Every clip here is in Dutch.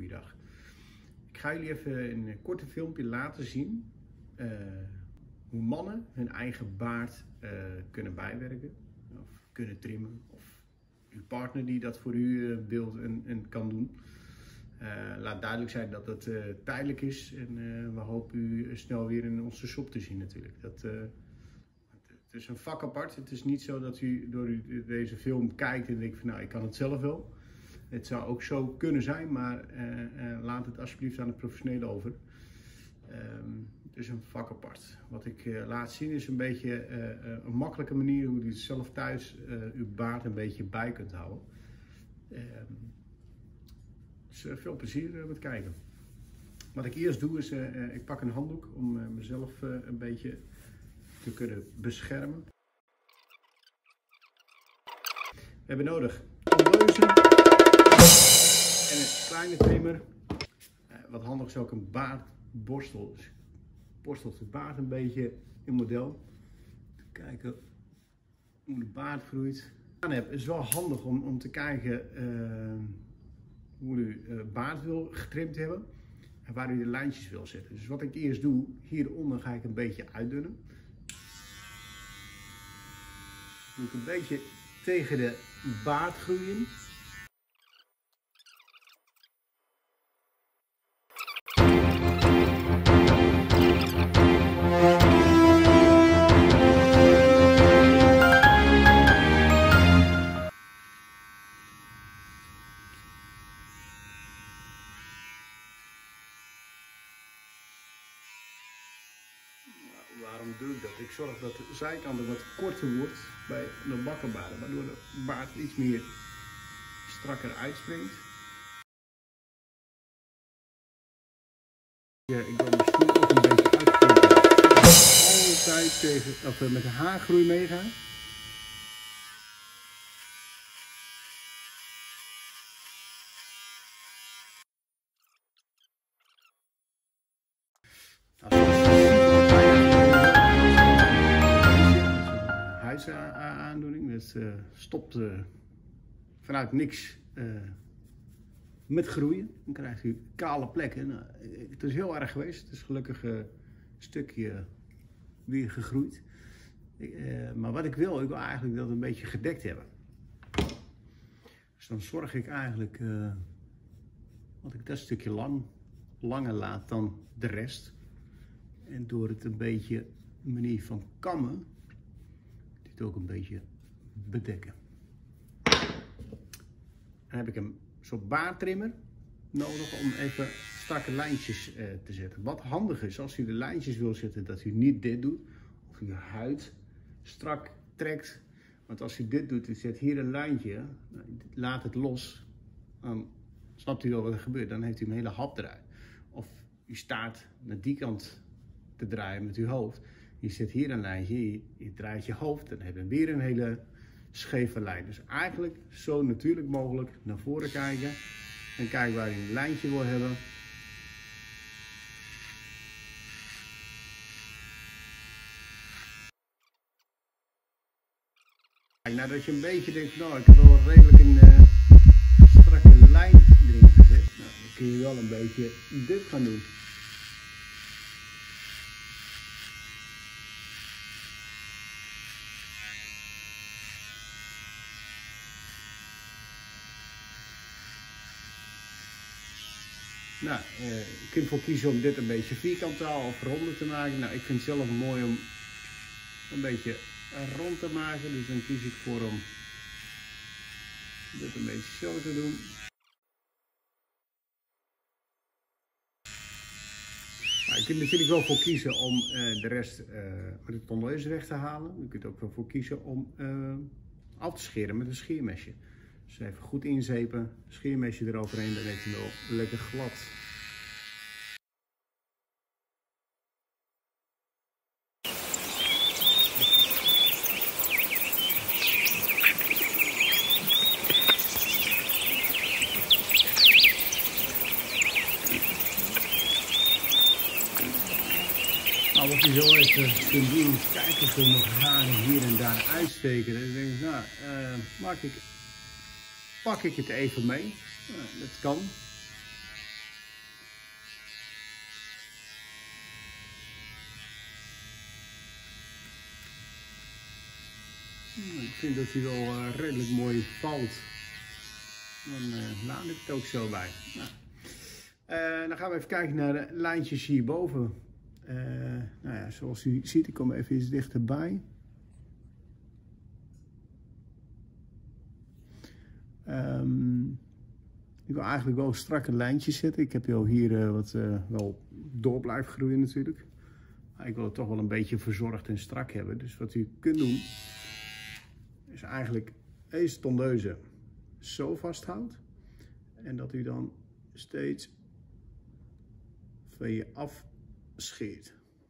goeiedag. Ik ga jullie even in een korte filmpje laten zien hoe mannen hun eigen baard kunnen bijwerken of kunnen trimmen. Of uw partner die dat voor u wilt en kan doen. Laat duidelijk zijn dat het tijdelijk is en we hopen u snel weer in onze shop te zien natuurlijk. Het is een vak apart. Het is niet zo dat u door deze film kijkt en denkt van nou ik kan het zelf wel. Het zou ook zo kunnen zijn, maar laat het alsjeblieft aan de professionele over. Het is een vak apart. Wat ik laat zien is een beetje een makkelijke manier hoe u zelf thuis uw baard een beetje bij kunt houden. Dus veel plezier met het kijken. Wat ik eerst doe is, ik pak een handdoek om mezelf een beetje te kunnen beschermen. We hebben nodig tondeuzen en een kleine trimmer. Wat handig is ook een baardborstel. Dus borstelt de baard een beetje in model. Kijken hoe de baard groeit. Het is wel handig om te kijken hoe u baard wil getrimd hebben en waar u de lijntjes wil zetten. Dus wat ik eerst doe, hieronder ga ik een beetje uitdunnen. Doe ik een beetje tegen de baard groeien. Waarom doe ik dat? Ik zorg dat de zijkanten wat korter wordt bij de bakkenbaarden, waardoor de baard iets meer strakker uitspringt. Ja, ik wil mijn stoel ook een beetje uitknippen. Altijd tegen, met de haargroei meegaan. Aandoening. Het stopt vanuit niks met groeien. Dan krijgt u kale plekken. Nou, het is heel erg geweest. Het is gelukkig een stukje weer gegroeid. Maar wat ik wil eigenlijk dat we een beetje gedekt hebben. Dus dan zorg ik eigenlijk dat ik dat stukje langer laat dan de rest. En door het een beetje manier van kammen dit ook een beetje bedekken. Dan heb ik een soort baardtrimmer nodig om even strakke lijntjes te zetten. Wat handig is als u de lijntjes wil zetten, dat u niet dit doet, of uw huid strak trekt. Want als u dit doet, u zet hier een lijntje, laat het los, dan snapt u wel wat er gebeurt. Dan heeft u een hele hap eruit. Of u staat naar die kant te draaien met uw hoofd. Je zet hier een lijntje, je draait je hoofd en dan heb je weer een hele scheve lijn. Dus eigenlijk zo natuurlijk mogelijk naar voren kijken en kijken waar je een lijntje wil hebben. Nadat je een beetje denkt, nou ik heb wel redelijk een strakke lijn erin gezet, nou, dan kun je wel een beetje dit gaan doen. Nou, je kunt ervoor kiezen om dit een beetje vierkant of ronder te maken. Nou, ik vind het zelf mooi om een beetje rond te maken. Dus dan kies ik voor om dit een beetje zo te doen. Nou, je kunt er natuurlijk wel voor kiezen om de rest met de tondeuzen weg te halen. Je kunt er ook wel voor kiezen om af te scheren met een scheermesje. Dus even goed inzepen, scheermesje eroverheen, dan heeft hij wel lekker glad. Nou, wat je zo even kunt doen, kijken of er nog haren hier en daar uitsteken. Dan denk ik, nou, pak ik het even mee. Dat kan. vind dat hij wel redelijk mooi valt. Dan laat ik het ook zo bij. Nou, dan gaan we even kijken naar de lijntjes hierboven. Nou ja, zoals u ziet, ik kom even iets dichterbij. Ik wil eigenlijk wel strakke lijntjes zetten. Ik heb hier wat wel door blijft groeien natuurlijk. Maar ik wil het toch wel een beetje verzorgd en strak hebben. Dus wat u kunt doen, is eigenlijk deze tondeuze zo vasthoudt. En dat u dan steeds van je afscheert.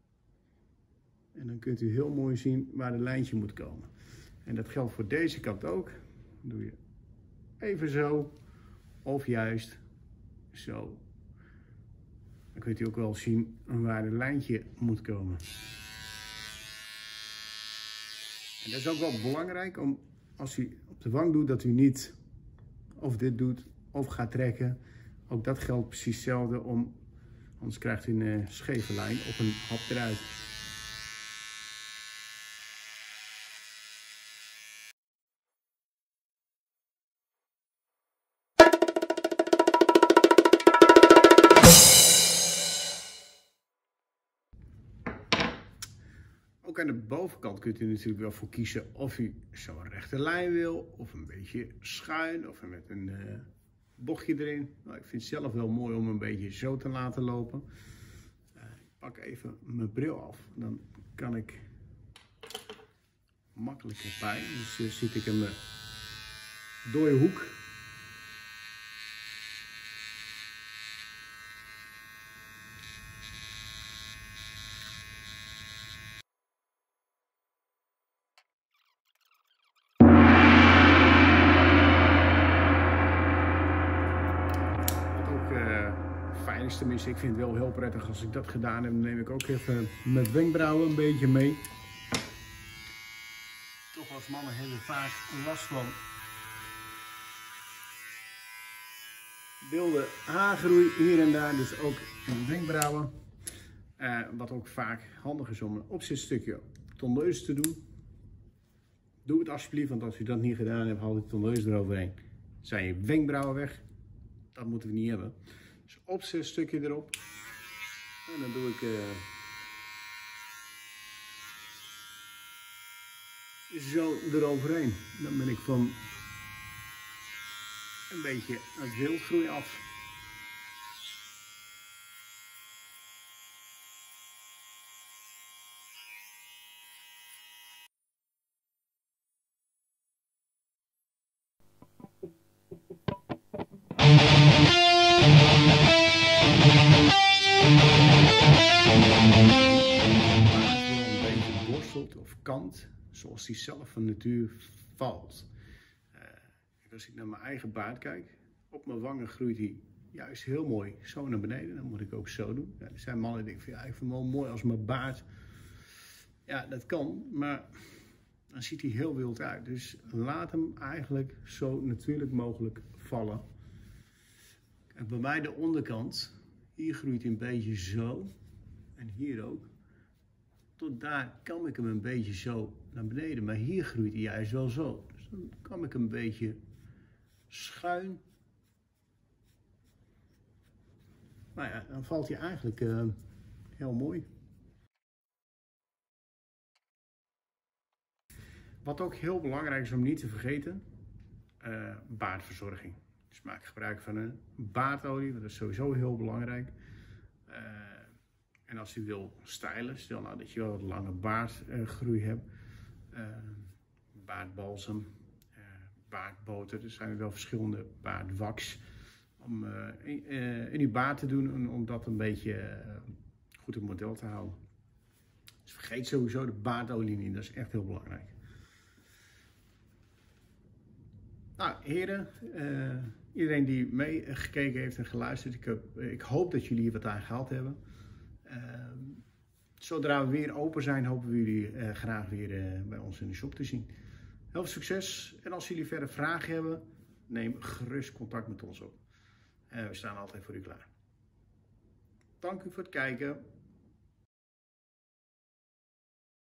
En dan kunt u heel mooi zien waar het lijntje moet komen. En dat geldt voor deze kant ook. Dan doe je even zo. Of juist zo. Dan kunt u ook wel zien waar het lijntje moet komen. En dat is ook wel belangrijk om, als u op de wang doet, dat u niet of dit doet of gaat trekken. Ook dat geldt precies hetzelfde om, anders krijgt u een scheve lijn of een hap eruit. Ook aan de bovenkant kunt u natuurlijk wel voor kiezen of u zo'n rechte lijn wil, of een beetje schuin, of met een bochtje erin. Nou, ik vind het zelf wel mooi om een beetje zo te laten lopen. Ik pak even mijn bril af, dan kan ik makkelijker bij. Dus zit ik in mijn dode hoek. Tenminste, ik vind het wel heel prettig als ik dat gedaan heb. Dan neem ik ook even mijn wenkbrauwen een beetje mee. Toch als mannen hebben vaak last van wilde haargroei hier en daar. Dus ook mijn wenkbrauwen. Wat ook vaak handig is om een opzetstukje tondeus te doen. Doe het alsjeblieft, want als u dat niet gedaan hebt, haal die tondeus eroverheen. Zijn je wenkbrauwen weg? Dat moeten we niet hebben. Dus opzetstukje erop. En dan doe ik zo eroverheen. Dan ben ik van een beetje het wildgroei af. Of kant, zoals die zelf van natuur valt. Als ik naar mijn eigen baard kijk, op mijn wangen groeit hij juist heel mooi zo naar beneden. Dan moet ik ook zo doen. Ja, er zijn mannen die denken van ja, ik vind het wel mooi als mijn baard. Ja, dat kan, maar dan ziet hij heel wild uit. Dus laat hem eigenlijk zo natuurlijk mogelijk vallen. En bij mij de onderkant, hier groeit hij een beetje zo en hier ook. Tot daar kan ik hem een beetje zo naar beneden, maar hier groeit hij juist wel zo. Dus dan kan ik hem een beetje schuin. Nou ja, dan valt hij eigenlijk heel mooi. Wat ook heel belangrijk is om niet te vergeten, baardverzorging. Dus maak gebruik van een baardolie, dat is sowieso heel belangrijk. En als u wil stylen, stel nou dat je wel een lange baardgroei hebt, baardbalsem, baardboter, er zijn wel verschillende baardwax om in uw baard te doen, om dat een beetje goed in model te houden. Dus vergeet sowieso de baardolie niet, dat is echt heel belangrijk. Nou heren, iedereen die meegekeken heeft en geluisterd, ik hoop dat jullie hier wat aan gehad hebben. Zodra we weer open zijn, hopen we jullie graag weer bij ons in de shop te zien. Heel veel succes en als jullie verder vragen hebben, neem gerust contact met ons op. We staan altijd voor u klaar. Dank u voor het kijken.